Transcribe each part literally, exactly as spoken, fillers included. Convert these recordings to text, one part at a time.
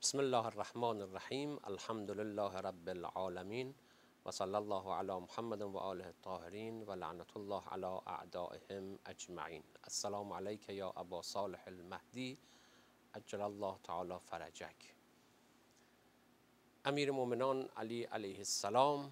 بسم الله الرحمن الرحیم. الحمد لله رب العالمین و صلی الله علی محمد و آله الطاهرین و لعنت الله علی اعدائهم اجمعین. السلام علیک یا ابا صالح المهدی عجل الله تعالی فرجک. امیر مومنان علی علیه السلام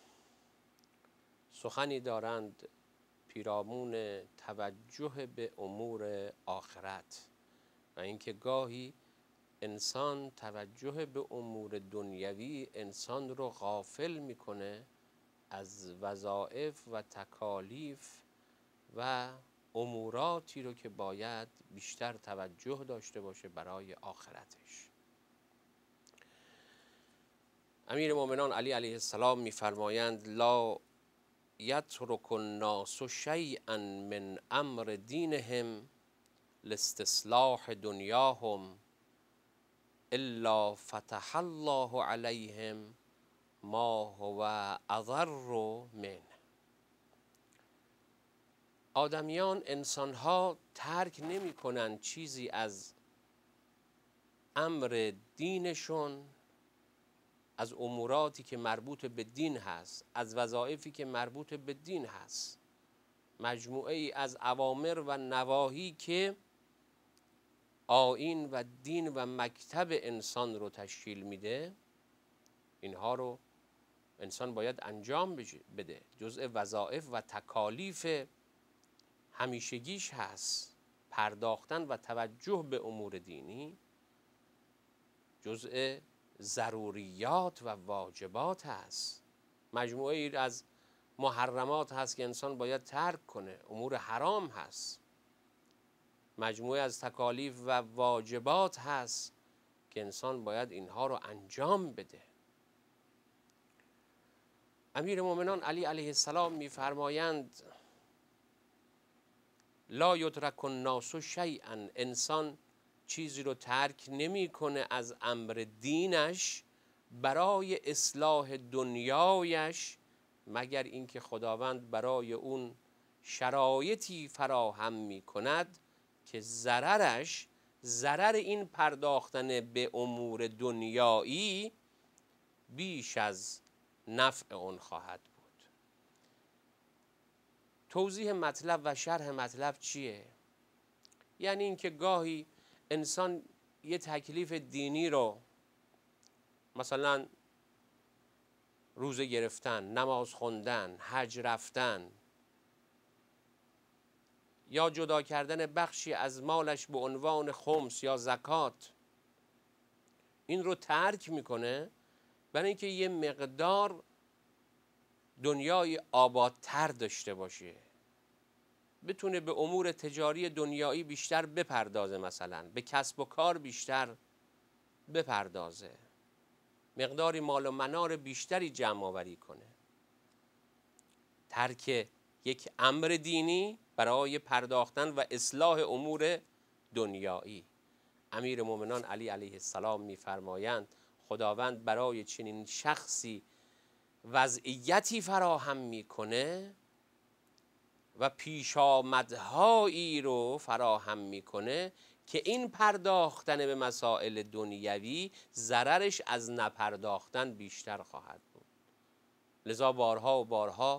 سخنی دارند پیرامون توجه به امور آخرت و اینکه گاهی انسان توجه به امور دنیوی انسان رو غافل میکنه از وظایف و تکالیف و اموراتی رو که باید بیشتر توجه داشته باشه برای آخرتش. امیر مومنان علی علیه السلام میفرمایند لا یترک الناس شیئا من امر دینهم لاستصلاح دنیاهم الا فتح الله علیهم ما هو اضر منه. آدمیان، انسانها ترک نمی کنند چیزی از امر دینشون، از اموراتی که مربوط به دین هست، از وظایفی که مربوط به دین هست، مجموعه ای از اوامر و نواهی که آیین و دین و مکتب انسان رو تشکیل میده، اینها رو انسان باید انجام بده. جزء وظایف و تکالیف همیشگیش هست. پرداختن و توجه به امور دینی جزء ضروریات و واجبات هست. مجموعه ای از محرمات هست که انسان باید ترک کنه. امور حرام هست. مجموعه از تکالیف و واجبات هست که انسان باید اینها رو انجام بده. امیر مومنان علی علیه السلام میفرمایند لا یترک الناس شیئا، انسان چیزی رو ترک نمیکنه از امر دینش برای اصلاح دنیایش مگر اینکه خداوند برای اون شرایطی فراهم میکند که ضررش ضرر این پرداختن به امور دنیایی بیش از نفع اون خواهد بود. توضیح مطلب و شرح مطلب چیه؟ یعنی اینکه گاهی انسان یه تکلیف دینی رو، مثلا روزه گرفتن، نماز خوندن، حج رفتن، یا جدا کردن بخشی از مالش به عنوان خمس یا زکات، این رو ترک میکنه برای اینکه یه مقدار دنیای آبادتر داشته باشه، بتونه به امور تجاری دنیایی بیشتر بپردازه، مثلا به کسب و کار بیشتر بپردازه، مقداری مال و منار بیشتری جمع آوری کنه. ترک یک امر دینی برای پرداختن و اصلاح امور دنیایی. امیر مومنان علی علیه السلام میفرمایند خداوند برای چنین شخصی وضعیتی فراهم میکنه و پیشامدهایی رو فراهم میکنه که این پرداختن به مسائل دنیوی ضررش از نپرداختن بیشتر خواهد بود. لذا بارها و بارها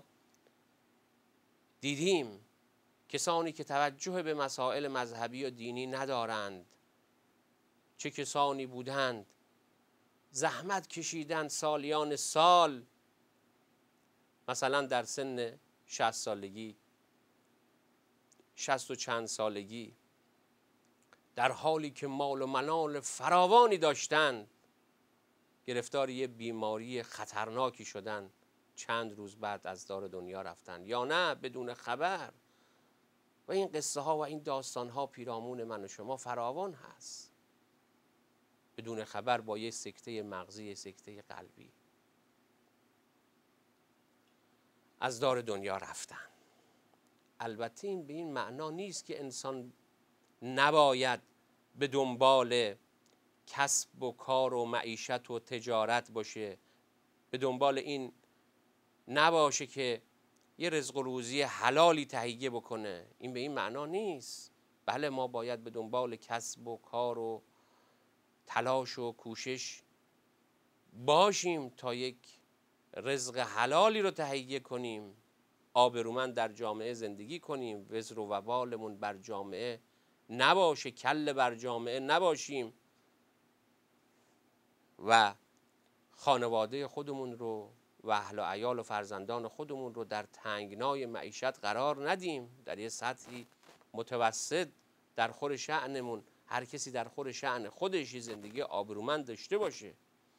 دیدیم کسانی که توجه به مسائل مذهبی و دینی ندارند، چه کسانی بودند زحمت کشیدند سالیان سال، مثلا در سن شصت سالگی، شصت و چند سالگی، در حالی که مال و منال فراوانی داشتند، گرفتار یه بیماری خطرناکی شدن، چند روز بعد از دار دنیا رفتن، یا نه بدون خبر. و این قصه ها و این داستان ها پیرامون من و شما فراوان هست. بدون خبر با یه سکته مغزی، سکته قلبی از دار دنیا رفتن. البته این به این معنا نیست که انسان نباید به دنبال کسب و کار و معیشت و تجارت باشه، به دنبال این نباشه که یه رزق و روزی حلالی تهیه بکنه. این به این معنا نیست. بله، ما باید به دنبال کسب و کار و تلاش و کوشش باشیم تا یک رزق حلالی رو تهیه کنیم، آبرومند در جامعه زندگی کنیم، وزر و وبالمون بر جامعه نباشه، کله بر جامعه نباشیم و خانواده خودمون رو و اهل و عیال و فرزندان خودمون رو در تنگنای معیشت قرار ندیم، در یه سطحی متوسط در خور شأنمون هر کسی در خور شأن خودش زندگی آبرومند داشته باشه.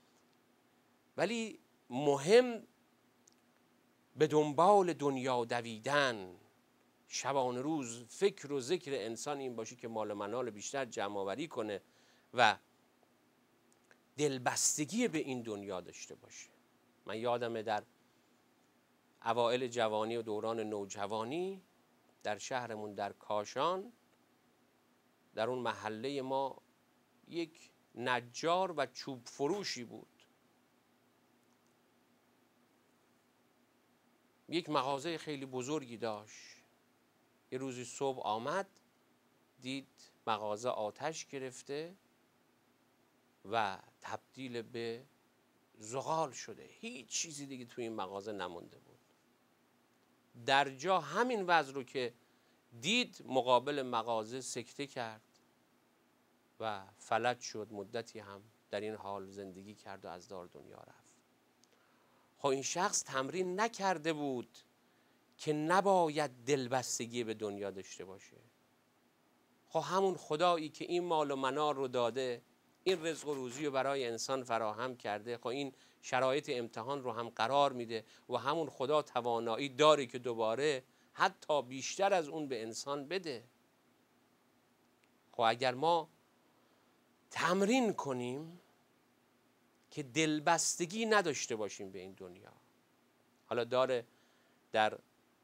ولی مهم به دنبال دنیا دویدن، شبانه روز فکر و ذکر انسان این باشه که مال و منال بیشتر جمع آوری کنه و دلبستگی به این دنیا داشته باشه. من یادمه در اوائل جوانی و دوران نوجوانی در شهرمون در کاشان، در اون محله ما یک نجار و چوب فروشی بود، یک مغازه خیلی بزرگی داشت. یه روزی صبح آمد دید مغازه آتش گرفته و تبدیل به زغال شده، هیچ چیزی دیگه توی این مغازه نمونده بود. در جا همین وضع رو که دید مقابل مغازه سکته کرد و فلج شد، مدتی هم در این حال زندگی کرد و از دار دنیا رفت. خب این شخص تمرین نکرده بود که نباید دلبستگی به دنیا داشته باشه. خب همون خدایی که این مال و منال رو داده، این رزق و روزی رو برای انسان فراهم کرده، خب این شرایط امتحان رو هم قرار میده و همون خدا توانایی داره که دوباره حتی بیشتر از اون به انسان بده. خب اگر ما تمرین کنیم که دلبستگی نداشته باشیم به این دنیا. حالا داره در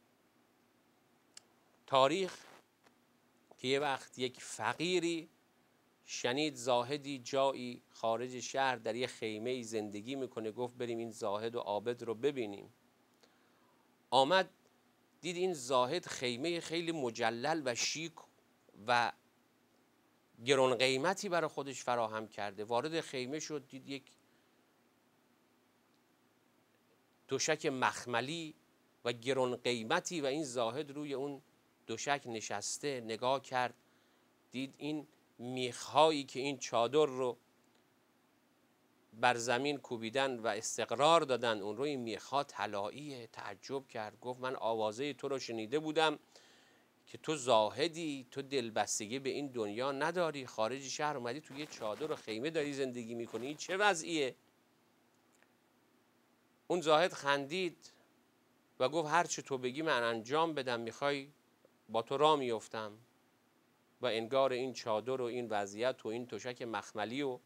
تاریخ که یه وقت یک فقیری شنید زاهدی جایی خارج شهر در یه خیمه زندگی میکنه، گفت بریم این زاهد و عابد رو ببینیم. آمد دید این زاهد خیمه خیلی مجلل و شیک و گران قیمتی برای خودش فراهم کرده. وارد خیمه شد، دید یک دوشک مخملی و گران قیمتی و این زاهد روی اون دوشک نشسته. نگاه کرد دید این میخهایی که این چادر رو بر زمین کوبیدن و استقرار دادن اون روی میخها طلاییه. تعجب کرد، گفت من آوازه تو رو شنیده بودم که تو زاهدی، تو دلبستگی به این دنیا نداری، خارج شهر اومدی تو یه چادر و خیمه داری زندگی میکنی، این چه وضعیه؟ اون زاهد خندید و گفت هر چه تو بگی من انجام بدم، میخوای با تو راه میافتم و انگار این چادر و این وضعیت و این تشک مخملی و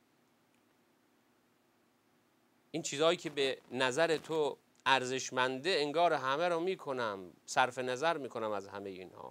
این چیزهایی که به نظر تو ارزشمنده انگار همه رو میکنم، صرف نظر میکنم از همه اینها.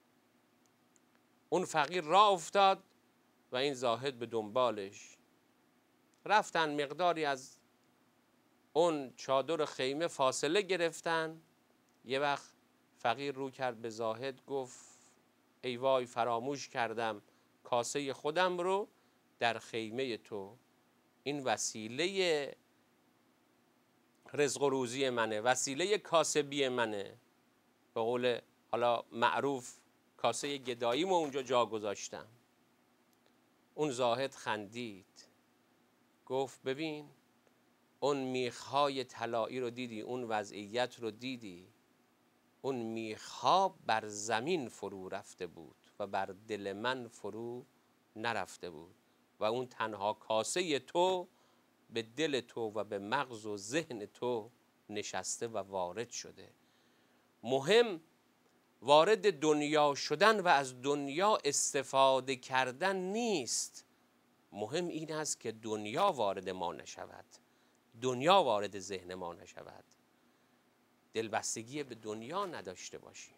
اون فقیر راه افتاد و این زاهد به دنبالش. رفتن مقداری از اون چادر خیمه فاصله گرفتن. یه وقت فقیر رو کرد به زاهد، گفت ای وای فراموش کردم کاسه خودم رو در خیمه تو. این وسیله رزق و روزی منه، وسیله کاسبی منه. به قول حالا معروف کاسه گداییمو اونجا جا گذاشتم. اون زاهد خندید، گفت ببین اون میخهای طلایی رو دیدی، اون وضعیت رو دیدی، اون میخها بر زمین فرو رفته بود و بر دل من فرو نرفته بود و اون تنها کاسه تو به دل تو و به مغز و ذهن تو نشسته و وارد شده. مهم وارد دنیا شدن و از دنیا استفاده کردن نیست، مهم این است که دنیا وارد ما نشود، دنیا وارد ذهن ما نشود، دلبستگی به دنیا نداشته باشیم.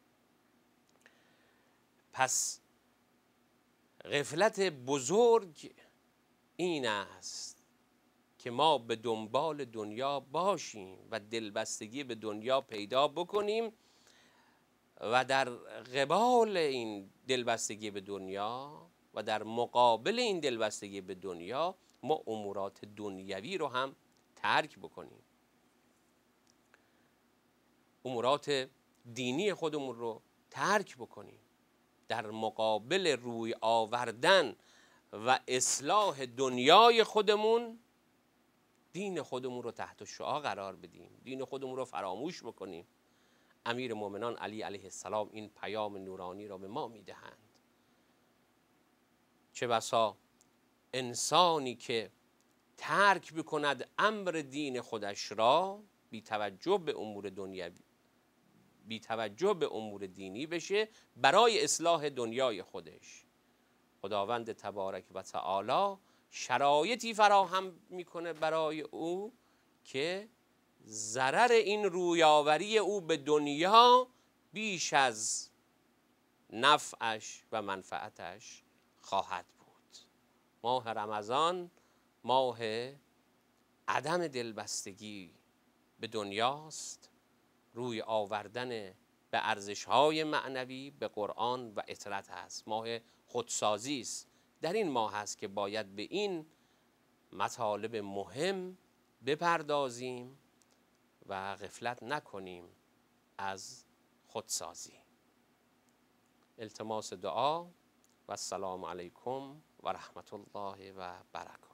پس غفلت بزرگ این است که ما به دنبال دنیا باشیم و دلبستگی به دنیا پیدا بکنیم و در قبال این دلبستگی به دنیا و در مقابل این دلبستگی به دنیا ما امورات دنیوی رو هم ترک بکنیم، امورات دینی خودمون رو ترک بکنیم، در مقابل روی آوردن و اصلاح دنیای خودمون دین خودمون رو تحت شعاع قرار بدیم، دین خودمون رو فراموش بکنیم. امیر مومنان علی علیه السلام این پیام نورانی را به ما میدهند. چه بسا انسانی که ترک بکند امر دین خودش را، بی توجه به امور دنیوی، بی توجه به امور دینی بشه برای اصلاح دنیای خودش، خداوند تبارک و تعالی شرایطی فراهم میکنه برای او که ضرر این رویاوری او به دنیا بیش از نفعش و منفعتش خواهد بود. ماه رمضان ماه عدم دلبستگی به دنیاست، روی آوردن به ارزش‌های معنوی، به قرآن و اطرت است. ماه خودسازی است. در این ماه است که باید به این مطالب مهم بپردازیم و غفلت نکنیم از خودسازی. التماس دعا و السلام علیکم و رحمت الله و برکاته.